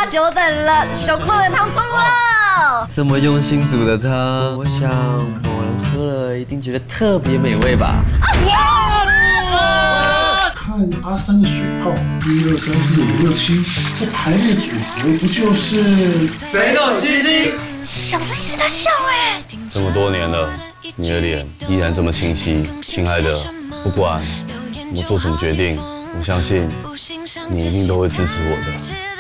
久等了，手控的汤出炉了。 这么用心煮的汤，我想某人喝了一定觉得特别美味吧。 看阿三的水泡，1、2、3、4、5、6、7，这排列组合不就是北斗七星？ 小孙是他笑哎。 这么多年了，你的脸依然这么清晰。亲爱的，不管我做什么决定，我相信你一定都会支持我的。